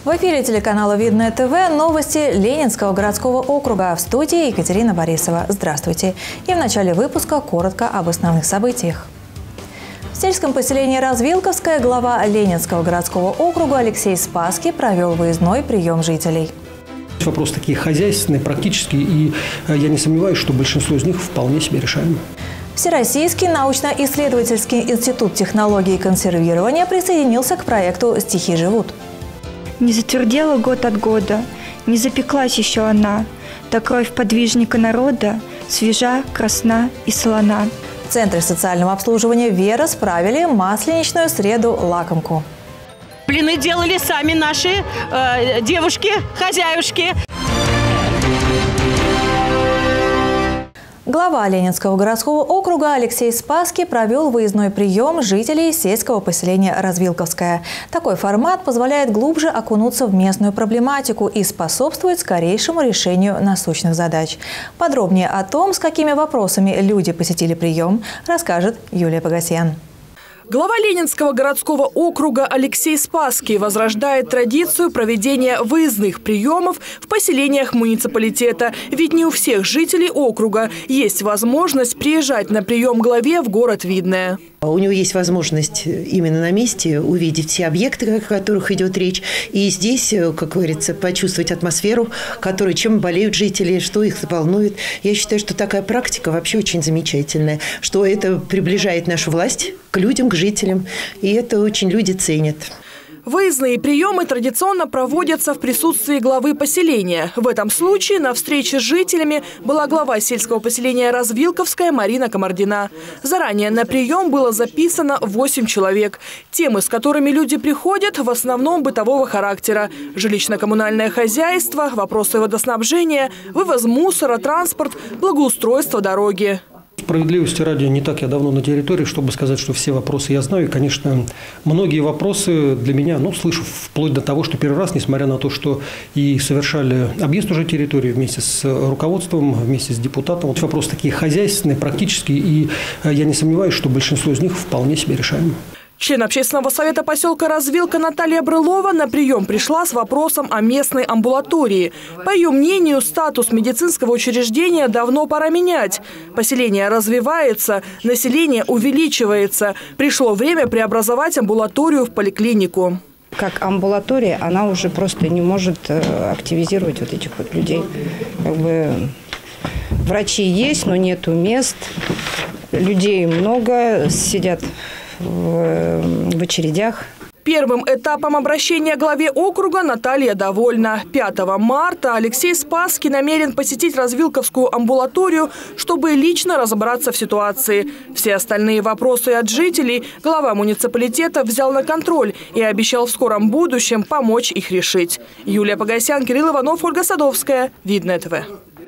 В эфире телеканала «Видное ТВ» новости Ленинского городского округа. В студии Екатерина Борисова. Здравствуйте. И в начале выпуска коротко об основных событиях. В сельском поселении Развилковское глава Ленинского городского округа Алексей Спасский провел выездной прием жителей. Вопросы такие хозяйственные, практические, и я не сомневаюсь, что большинство из них вполне себе решаемо. Всероссийский научно-исследовательский институт технологий и консервирования присоединился к проекту «Стихи живут». Не затвердела год от года, не запеклась еще она, та кровь подвижника народа свежа, красна и солона. В Центре социального обслуживания «Вера» справили масленичную среду лакомку. Блины делали сами наши девушки, хозяюшки. Глава Ленинского городского округа Алексей Спасский провел выездной прием жителей сельского поселения Развилковское. Такой формат позволяет глубже окунуться в местную проблематику и способствует скорейшему решению насущных задач. Подробнее о том, с какими вопросами люди посетили прием, расскажет Юлия Погосян. Глава Ленинского городского округа Алексей Спасский возрождает традицию проведения выездных приемов в поселениях муниципалитета. Ведь не у всех жителей округа есть возможность приезжать на прием главе в город Видное. У него есть возможность именно на месте увидеть все объекты, о которых идет речь. И здесь, как говорится, почувствовать атмосферу, чем болеют жители, что их волнует. Я считаю, что такая практика вообще очень замечательная. Что это приближает нашу власть к людям, к жителям. И это очень люди ценят. Выездные приемы традиционно проводятся в присутствии главы поселения. В этом случае на встрече с жителями была глава сельского поселения Развилковская Марина Комардина. Заранее на прием было записано 8 человек. Темы, с которыми люди приходят, в основном бытового характера. Жилищно-коммунальное хозяйство, вопросы водоснабжения, вывоз мусора, транспорт, благоустройство дороги. Справедливости ради, не так я давно на территории, чтобы сказать, что все вопросы я знаю. И, конечно, многие вопросы для меня, слышу вплоть до того, что первый раз, несмотря на то, что и совершали объезд уже территории вместе с руководством, вместе с депутатом. Вопросы такие хозяйственные, практические, и я не сомневаюсь, что большинство из них вполне себе решаемо. Член общественного совета поселка Развилка Наталья Брылова на прием пришла с вопросом о местной амбулатории. По ее мнению, статус медицинского учреждения давно пора менять. Поселение развивается, население увеличивается. Пришло время преобразовать амбулаторию в поликлинику. Как амбулатория, она уже просто не может активизировать вот этих вот людей. Врачи есть, но нету мест. Людей много, сидят в очередях. Первым этапом обращения главе округа Наталья довольна. 5 марта Алексей Спасский намерен посетить Развилковскую амбулаторию, чтобы лично разобраться в ситуации. Все остальные вопросы от жителей глава муниципалитета взял на контроль и обещал в скором будущем помочь их решить. Юлия Погосян, Кирилл Иванов, Ольга Садовская. Видное ТВ.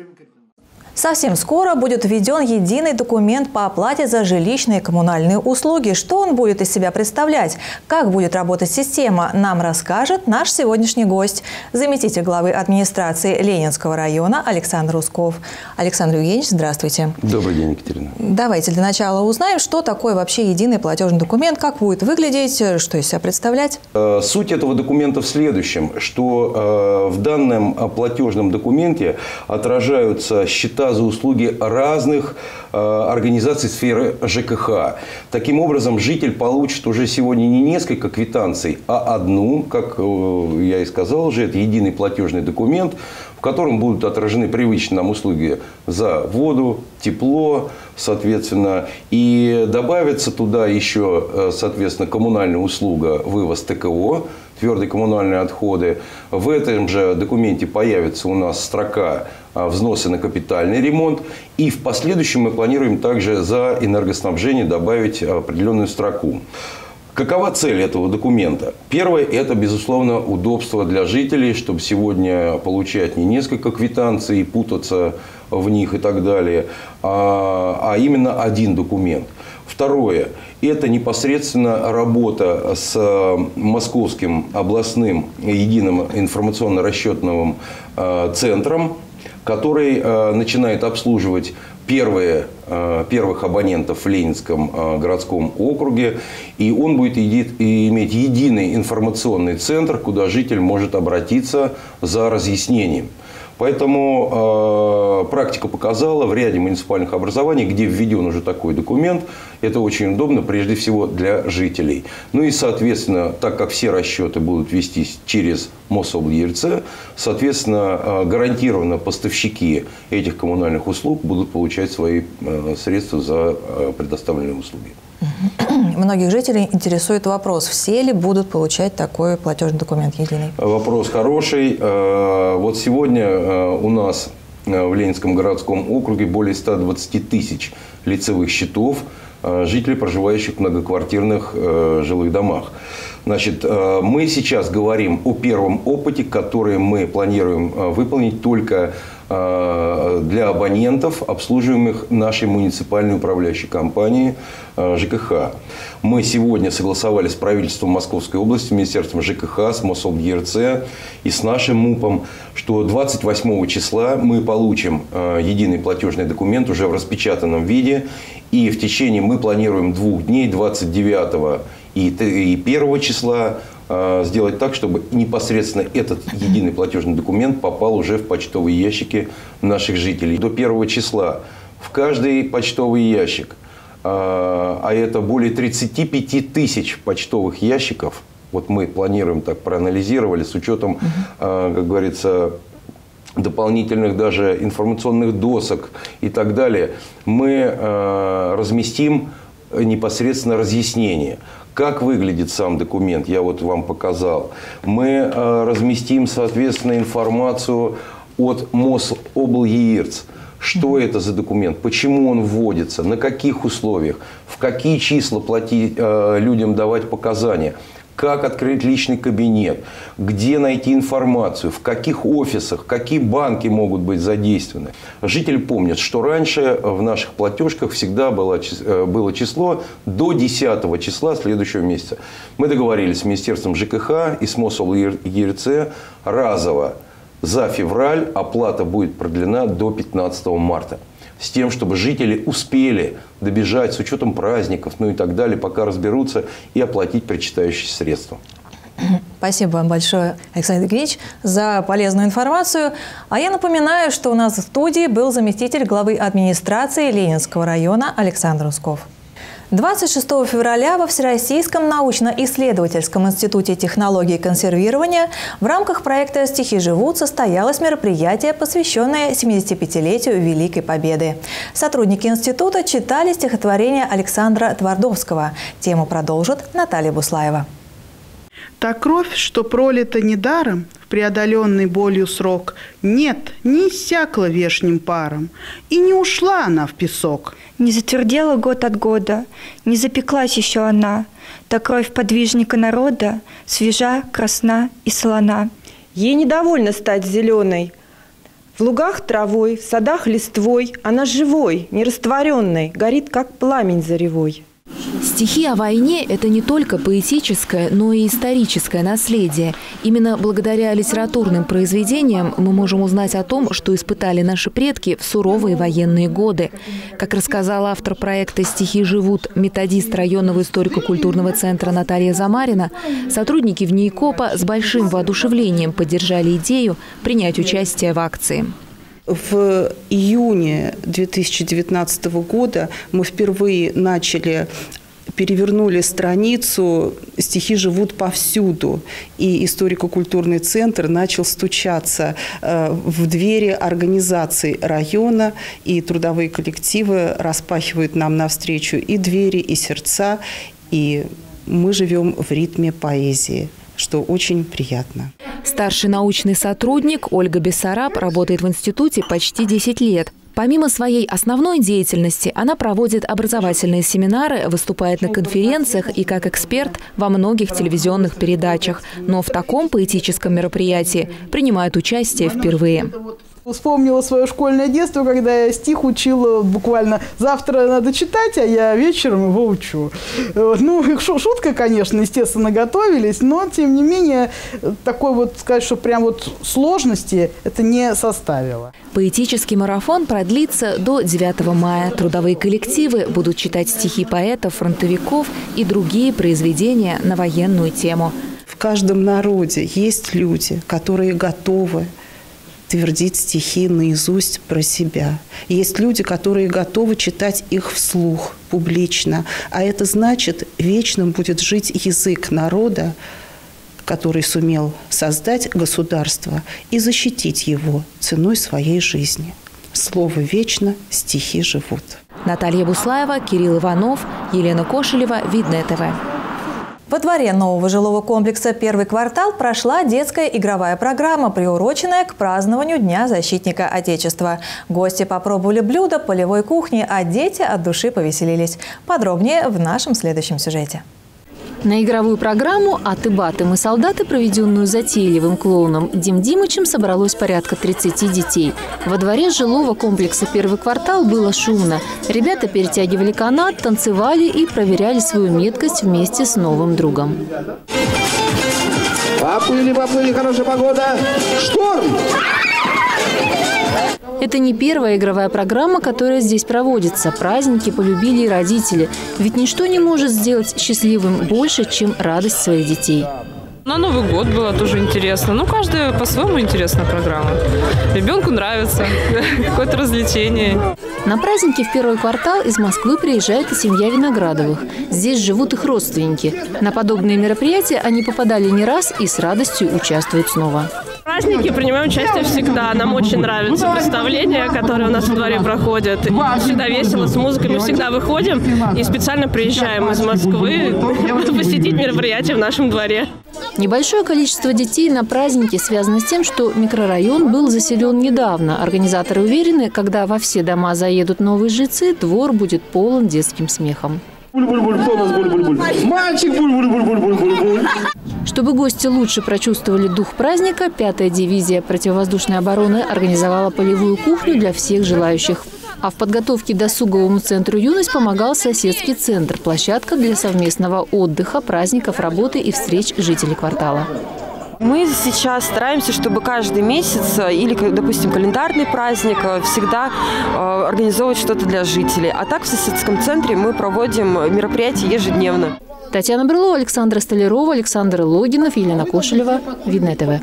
Совсем скоро будет введен единый документ по оплате за жилищные и коммунальные услуги. Что он будет из себя представлять? Как будет работать система? Нам расскажет наш сегодняшний гость, заместитель главы администрации Ленинского района Александр Усков. Александр Евгеньевич, здравствуйте. Добрый день, Екатерина. Давайте для начала узнаем, что такое вообще единый платежный документ, как будет выглядеть, что из себя представлять. Суть этого документа в следующем, что в данном платежном документе отражаются счета за услуги разных организаций сферы ЖКХ. Таким образом, житель получит уже сегодня не несколько квитанций, а одну, как я и сказал уже, это единый платежный документ, в котором будут отражены привычные нам услуги за воду, тепло, соответственно, и добавится туда еще, соответственно, коммунальная услуга вывоз ТКО, твердые коммунальные отходы. В этом же документе появится у нас строка взносы на капитальный ремонт. И в последующем мы планируем также за энергоснабжение добавить определенную строку. Какова цель этого документа? Первое – это, безусловно, удобство для жителей, чтобы сегодня получать не несколько квитанций, путаться в них и так далее, а именно один документ. Второе – это непосредственно работа с Московским областным единым информационно-расчетным центром, который начинает обслуживать первых абонентов в Ленинском городском округе. И он будет иметь единый информационный центр, куда житель может обратиться за разъяснением. Поэтому практика показала в ряде муниципальных образований, где введен уже такой документ, это очень удобно прежде всего для жителей. Ну и, соответственно, так как все расчеты будут вестись через МосОблЕРЦ, соответственно, гарантированно поставщики этих коммунальных услуг будут получать свои средства за предоставленные услуги. Многих жителей интересует вопрос, все ли будут получать такой платежный документ единый? Вопрос хороший. Вот сегодня у нас в Ленинском городском округе более 120 тысяч лицевых счетов жителей, проживающих в многоквартирных жилых домах. Значит, мы сейчас говорим о первом опыте, который мы планируем выполнить только для абонентов, обслуживаемых нашей муниципальной управляющей компанией ЖКХ. Мы сегодня согласовали с правительством Московской области, Министерством ЖКХ, с МосОблЕРЦ и с нашим МУПом, что 28 числа мы получим единый платежный документ уже в распечатанном виде. И в течение мы планируем 2 дней, 29 и 1 числа, сделать так, чтобы непосредственно этот единый платежный документ попал уже в почтовые ящики наших жителей. До 1 числа в каждый почтовый ящик, а это более 35 тысяч почтовых ящиков, вот мы планируем, так проанализировали, с учетом, как говорится, дополнительных даже информационных досок и так далее, мы разместим непосредственно разъяснение. Как выглядит сам документ, я вот вам показал. Мы разместим, соответственно, информацию от МосОблЕРЦ. Что это за документ, почему он вводится, на каких условиях, в какие числа людям давать показания. Как открыть личный кабинет, где найти информацию, в каких офисах, какие банки могут быть задействованы. Жители помнят, что раньше в наших платежках всегда было число до 10 числа следующего месяца. Мы договорились с Министерством ЖКХ и с МосОблЕРЦ разово. За февраль оплата будет продлена до 15 марта. С тем, чтобы жители успели добежать с учетом праздников, ну и так далее, пока разберутся, и оплатить причитающиеся средства. Спасибо вам большое, Александр Евгеньевич, за полезную информацию. А я напоминаю, что у нас в студии был заместитель главы администрации Ленинского района Александр Усков. 26 февраля во Всероссийском научно-исследовательском институте технологии консервирования в рамках проекта «Стихи живут» состоялось мероприятие, посвященное 75-летию Великой Победы. Сотрудники института читали стихотворение Александра Твардовского. Тему продолжит Наталья Буслаева. Та кровь, что пролита недаром, в преодоленный болью срок, нет, не иссякла вешним паром, и не ушла она в песок. Не затвердела год от года, не запеклась еще она. Та кровь подвижника народа свежа, красна и солона. Ей недовольно стать зеленой. В лугах травой, в садах листвой, она живой, нерастворенной, горит, как пламень заревой. Стихи о войне – это не только поэтическое, но и историческое наследие. Именно благодаря литературным произведениям мы можем узнать о том, что испытали наши предки в суровые военные годы. Как рассказала автор проекта «Стихи живут», методист районного историко-культурного центра Наталья Замарина, сотрудники ВНИИКОПа с большим воодушевлением поддержали идею принять участие в акции. В июне 2019 года мы впервые перевернули страницу «Стихи живут повсюду». И историко-культурный центр начал стучаться в двери организаций района, и трудовые коллективы распахивают нам навстречу и двери, и сердца, и мы живем в ритме поэзии, что очень приятно. Старший научный сотрудник Ольга Бессараб работает в институте почти 10 лет. Помимо своей основной деятельности, она проводит образовательные семинары, выступает на конференциях и как эксперт во многих телевизионных передачах. Но в таком поэтическом мероприятии принимает участие впервые. Вспомнила свое школьное детство, когда я стих учила буквально завтра надо читать, а я вечером его учу. Вот. Ну, шутка, конечно, естественно, готовились, но, тем не менее, такой вот, сказать, что прям вот сложности это не составило. Поэтический марафон продлится до 9 мая. Трудовые коллективы будут читать стихи поэтов, фронтовиков и другие произведения на военную тему. В каждом народе есть люди, которые готовы твердить стихи наизусть про себя. Есть люди, которые готовы читать их вслух, публично. А это значит, вечным будет жить язык народа, который сумел создать государство и защитить его ценой своей жизни. Слово вечно, стихи живут. Наталья Буслаева, Кирилл Иванов, Елена Кошелева, Видное ТВ. Во дворе нового жилого комплекса «Первый квартал» прошла детская игровая программа, приуроченная к празднованию Дня защитника Отечества. Гости попробовали блюда полевой кухни, а дети от души повеселились. Подробнее в нашем следующем сюжете. На игровую программу «Аты баты мы солдаты», проведенную затейливым клоуном Дим Димычем, собралось порядка 30 детей. Во дворе жилого комплекса «Первый квартал» было шумно. Ребята перетягивали канат, танцевали и проверяли свою меткость вместе с новым другом. Поплыли, хорошая погода. Шторм! Это не первая игровая программа, которая здесь проводится. Праздники полюбили и родители. Ведь ничто не может сделать счастливым больше, чем радость своих детей. На Новый год было тоже интересно. Ну, каждая по-своему интересная программа. Ребенку нравится какое-то развлечение. На праздники в «Первый квартал» из Москвы приезжает и семья Виноградовых. Здесь живут их родственники. На подобные мероприятия они попадали не раз и с радостью участвуют снова. Праздники принимаем участие всегда. Нам очень нравятся представления, которые у нас во дворе проходят. Всегда весело, с музыкой. Мы всегда выходим и специально приезжаем из Москвы посетить мероприятия в нашем дворе. Небольшое количество детей на празднике связано с тем, что микрорайон был заселен недавно. Организаторы уверены, когда во все дома заедут новые жильцы, двор будет полон детским смехом. Мальчик, буль-буль-буль-буль-буль-буль-буль. Чтобы гости лучше прочувствовали дух праздника, 5-я дивизия противовоздушной обороны организовала полевую кухню для всех желающих. А в подготовке к досуговому центру «Юность» помогал соседский центр – площадка для совместного отдыха, праздников, работы и встреч жителей квартала. Мы сейчас стараемся, чтобы каждый месяц или, допустим, календарный праздник всегда организовывать что-то для жителей. А так в соседском центре мы проводим мероприятия ежедневно. Татьяна Брылова, Александра Столярова, Александр Логинов, Елена Кошелева. Видное ТВ.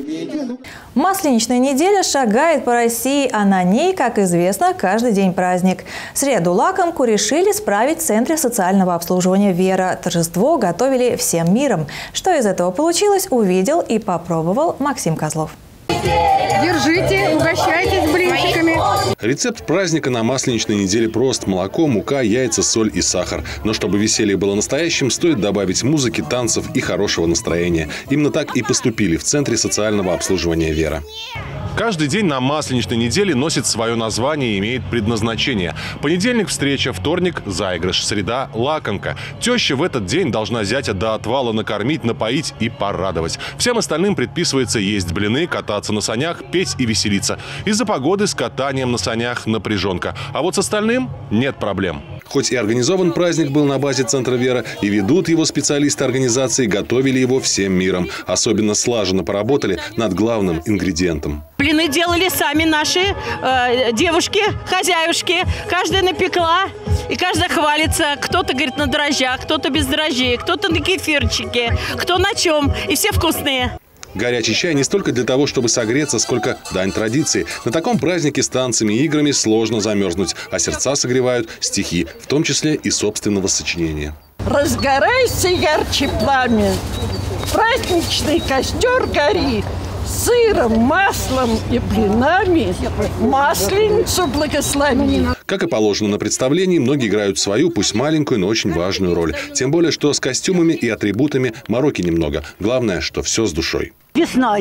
Масленичная неделя шагает по России, а на ней, как известно, каждый день праздник. Среду лакомку решили справить в Центре социального обслуживания «Вера». Торжество готовили всем миром. Что из этого получилось, увидел и попробовал Максим Козлов. Держите, угощайтесь блинчиками. Рецепт праздника на Масленичной неделе прост: молоко, мука, яйца, соль и сахар. Но чтобы веселье было настоящим, стоит добавить музыки, танцев и хорошего настроения. Именно так и поступили в Центре социального обслуживания «Вера». Каждый день на Масленичной неделе носит свое название и имеет предназначение. Понедельник – встреча, вторник – заигрыш, среда – лакомка. Теща в этот день должна зятя до отвала накормить, напоить и порадовать. Всем остальным предписывается есть блины, кататься на санях, петь и веселиться. Из-за погоды с катанием на санях напряженка. А вот с остальным нет проблем. Хоть и организован праздник был на базе Центра «Вера», и ведут его специалисты организации, готовили его всем миром. Особенно слаженно поработали над главным ингредиентом. Блины делали сами наши девушки, хозяюшки. Каждая напекла, и каждая хвалится. Кто-то говорит на дрожжах, кто-то без дрожжей, кто-то на кефирчике, кто на чем. И все вкусные. Горячий чай не столько для того, чтобы согреться, сколько дань традиции. На таком празднике с танцами и играми сложно замерзнуть, а сердца согревают стихи, в том числе и собственного сочинения. Разгорайся ярче пламя, праздничный костер гори, сыром, маслом и блинами Масленицу благослови. Как и положено на представлении, многие играют свою, пусть маленькую, но очень важную роль. Тем более, что с костюмами и атрибутами мороки немного. Главное, что все с душой. Весна,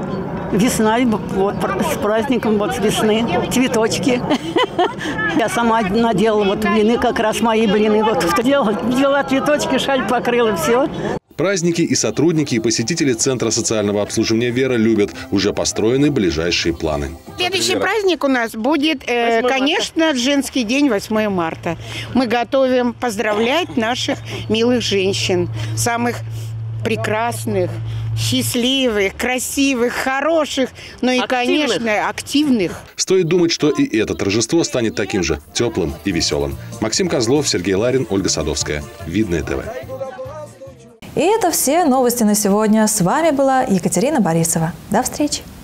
вот с праздником, вот с весны, цветочки. Я сама наделала вот блины, как раз мои блины. Вот взяла цветочки, шаль покрыла, все. Праздники и сотрудники, и посетители Центра социального обслуживания «Вера» любят. Уже построены ближайшие планы. Следующий праздник у нас будет, конечно, женский день 8 марта. Мы готовим поздравлять наших милых женщин, самых прекрасных, счастливых, красивых, хороших, но и, конечно, активных. Стоит думать, что и это торжество станет таким же теплым и веселым. Максим Козлов, Сергей Ларин, Ольга Садовская. Видное ТВ. И это все новости на сегодня. С вами была Екатерина Борисова. До встречи.